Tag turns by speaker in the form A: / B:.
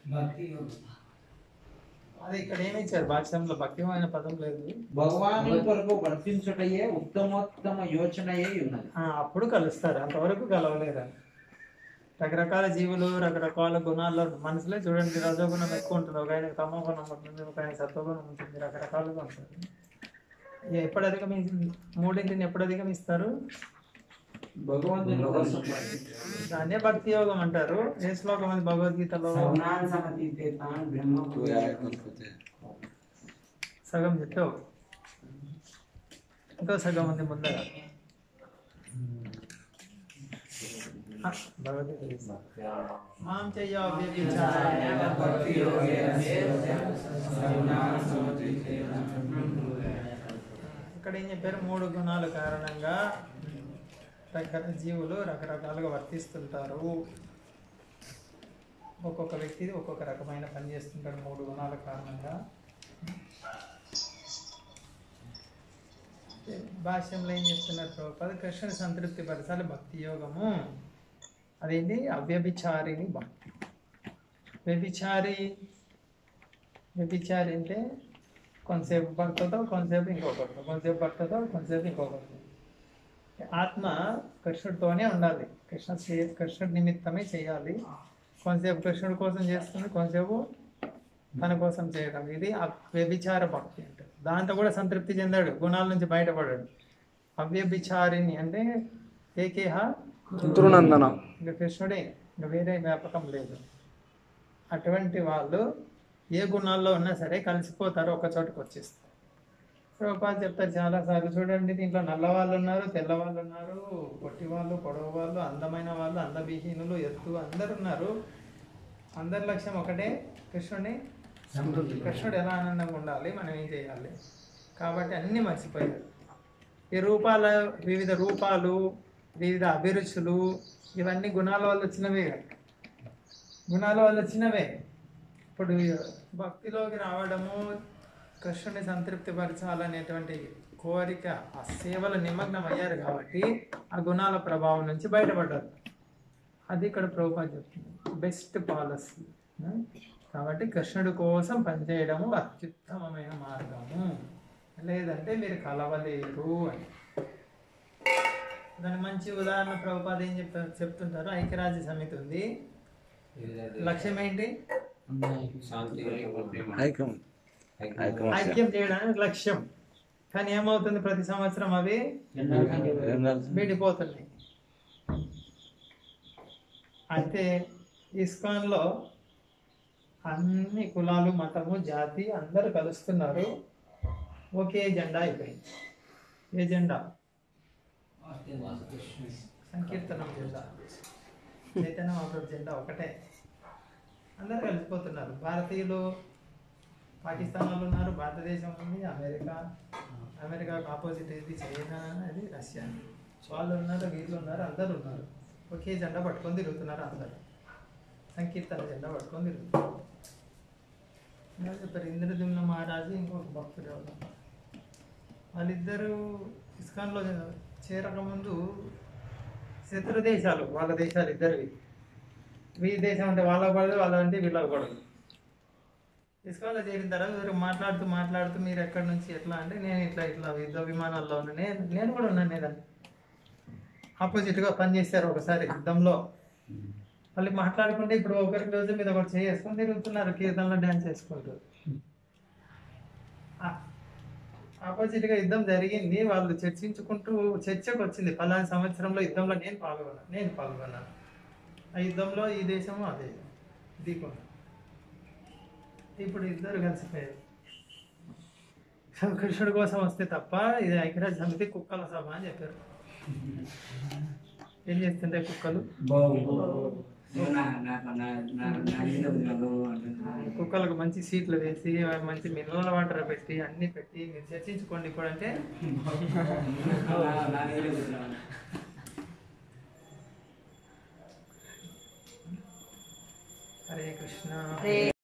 A: భక్తి
B: అది ఇక్కడ ఏమి ఇచ్చారు భాష్యంలో భక్తిమైన పదం లేదు.
A: భగవాను కొరకు వర్తించుటయే ఉత్తమోత్తమ యోచనయే ఉన్నది.
B: అప్పుడు కలుస్తారు, అంతవరకు కలవలేరు. రకరకాల జీవులు రకరకాల గుణాల్లో మనసులే చూడండి, రజోగుణం ఎక్కువ ఉంటుంది, ఒక ఆయన తమో గుణం ఉంటుంది, ఒక ఆయన సత్వగుణం ఉంటుంది, రకరకాలుగా ఉంటుంది. ఎప్పుడు అధిగమించి మూడింటిని ఎప్పుడు అధిగమిస్తారు?
A: భగవంతుని
B: దాన్నే భక్తి యోగం అంటారు. ఏ శ్లోకం అది భగవద్గీతలో? సగం చెప్పావు, ఇంకో సగం ఉంది ముందర. మాం చెయ్య ఇక్కడ ఏం చెప్పారు? 3 గుణాల కారణంగా జీవులు రకరకాలుగా వర్తిస్తుంటారు. ఒక్కొక్క వ్యక్తి ఒక్కొక్క రకమైన పని చేస్తుంటాడు 3 గుణాల కారణంగా. భాష్యంలో ఏం చెప్తున్నారు ప్రభుపాద? కృష్ణుని సంతృప్తి పరచాలి భక్తి యోగము. అదేంటి? అవ్యభిచారిని భక్తి. వ్యభిచారి అంటే కొంతసేపు భక్తతో, కొంతసేపు ఇంకొకరితో, కొంతసేపు భక్తతో, కొంతసేపు ఇంకొకరితో. ఆత్మ కృష్ణుడితోనే ఉండాలి, కృష్ణుడి నిమిత్తమే చేయాలి. కొంతసేపు కృష్ణుడి కోసం చేస్తుంది, కొంతసేపు తన కోసం చేయడం. ఇది వ్యభిచార భక్తి అంటే. దాంతో కూడా సంతృప్తి చెందాడు, గుణాల నుంచి బయటపడాడు. అవ్యభిచారిని అంటే ఏకేహ
C: నందన,
B: ఇంకా కృష్ణుడే, ఇంకా వేరే వ్యాపకం లేదు. అటువంటి వాళ్ళు ఏ గుణాల్లో ఉన్నా సరే కలిసిపోతారు, ఒక చోటుకు వచ్చేస్తారు. ప్రభుపాద చెప్తారు చాలాసార్లు, చూడండి దీంట్లో నల్లవాళ్ళు ఉన్నారు, తెల్లవాళ్ళు ఉన్నారు, పొట్టి వాళ్ళు, పొడవు వాళ్ళు, అందమైన వాళ్ళు, అందవిహీనులు, ఎత్తు, అందరు ఉన్నారు. అందరి లక్ష్యం ఒకటే, కృష్ణుడు ఎలా ఆనందంగా ఉండాలి, మనం ఏం చేయాలి. కాబట్టి అన్నీ మర్చిపోయారు. ఈ వివిధ రూపాలు, వివిధ అభిరుచులు, ఇవన్నీ గుణాల వల్ల వచ్చినవే. ఇప్పుడు భక్తిలోకి రావడము, కృష్ణుని సంతృప్తి పరచాలనేటువంటి కోరిక, ఆ సేవల నిమగ్నం అయ్యారు కాబట్టి ఆ గుణాల ప్రభావం నుంచి బయటపడ్డారు. అది ఇక్కడ ప్రభుపాద చెప్తుంది, బెస్ట్ పాలసీ. కాబట్టి కృష్ణుడి కోసం పనిచేయడము అత్యుత్తమమైన మార్గము, లేదంటే మీరు కలవలేరు అని. దాని మంచి ఉదాహరణ ప్రభుపాద ఏం చెప్తుంటారు? ఐక్యరాజ్య సమితి ఉంది, లక్ష్యం ఏంటి? ఐక్యం చేయడానికి లక్ష్యం. కానీ ఏమవుతుంది? ప్రతి సంవత్సరం అవి విడిపోతున్నాయి. అయితే ఇస్కాన్లో అన్ని కులాలు, మతము, జాతి అందరూ కలుస్తున్నారు, ఒకే జెండా అయిపోయింది. ఏ జెండా? సంకీర్తనం జెండా, చైతన్య మహాప్రభు జెండా ఒకటే. అందరూ కలిసిపోతున్నారు. భారతీయులు పాకిస్తాన్ వాళ్ళు ఉన్నారు, భారతదేశం ఉంది, అమెరికాకు ఆపోజిట్ ఏది? చైనా, అది రష్యా. వాళ్ళు ఉన్నారు, వీళ్ళు ఉన్నారు, అందరు ఉన్నారు, ఒకే జెండా పట్టుకొని తిరుగుతున్నారు. అందరు సంకీర్తన జెండా పట్టుకొని తిరుగుతున్నారు. చెప్పారు ఇంద్రద్యుమ్న మహారాజు, ఇంకొక భక్తుడు ఎవరు, వాళ్ళిద్దరూ ఇస్కాన్లో చేరకముందు శత్రు దేశాలు, వాళ్ళ దేశాలు ఇద్దరివి. వీరి దేశం అంటే వాళ్ళకు పడదు, వాళ్ళంటే వీళ్ళకు పడదు. ఇస్కాన్లో చేరిన తర్వాత వీరు మాట్లాడుతూ మీరు ఎక్కడి నుంచి ఎట్లా అంటే, నేను ఇట్లా యుద్ధ విమానాల్లో ఉన్నా, నేను కూడా ఉన్నాను. నేను ఆపోజిట్గా పనిచేశారు ఒకసారి యుద్ధంలో. మళ్ళీ మాట్లాడుకుంటే ఇప్పుడు ఒకరి రోజు మీద ఒకటి చేసుకొని తిరుగుతున్నారు, కీర్తనలో డ్యాన్స్ చేసుకుంటూ. ఆపోజిట్గా యుద్ధం జరిగింది, వాళ్ళు చర్చించుకుంటూ చర్చకు వచ్చింది, ఫలానా సంవత్సరంలో యుద్ధంలో నేను పాల్గొన్నాను, ఆ యుద్ధంలో ఈ దేశము అదే దీపం. ఇప్పుడు ఇద్దరు కలిసిపోయారు. కృష్ణుడి కోసం వస్తే తప్ప ఇది ఐక్యరాజ్య సమితి కుక్కల సభ అని చెప్పారు. ఏం చేస్తుంటాయి కుక్కలు? కుక్కలకు మంచి సీట్లు వేసి, మంచి మినరల్ వాటర్ పెట్టి, అన్ని పెట్టి మీరు చర్చించుకోండి ఇప్పుడు అంటే హరే కృష్ణ.